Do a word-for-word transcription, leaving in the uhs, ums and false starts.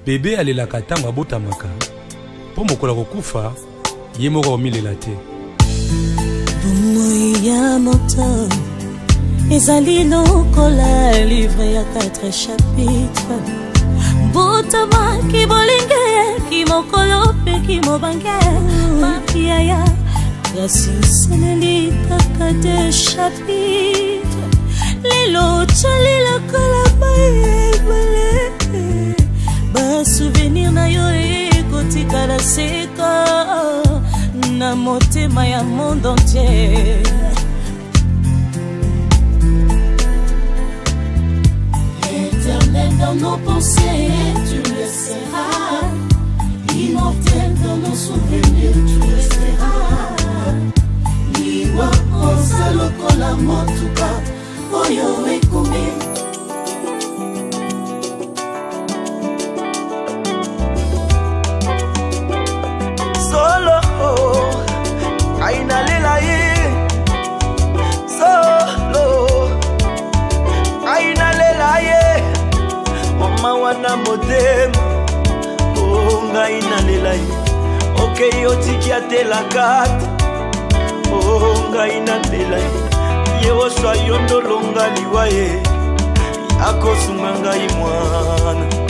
bébé alelaka ntango abotamaka mpo mokola kokufa ye moko omilela te. Bomoi ya moto ezali lokola livre ya quatre chapitres. Botama ki bolinge ki mokolo pe ki mobange makiaya kasi seneli kaka de chapitre. Lelo chali lokola maebale ba souvenir na yo ekotika la seka na motema ya monde entier. Éternel dans nos pensées, tu le seras. Immortel dans nos souvenirs, tu le seras. Liwa ozalo kola motuka oyo ekumi. Solo aina lela ye. Solo aina lela ye. Mama wana modem oh ngaina lela ye. Okay otiki atela kati oh ngaina lela ye. Yewo swa yondo longa liwa ye. Akosunga ngai mwana.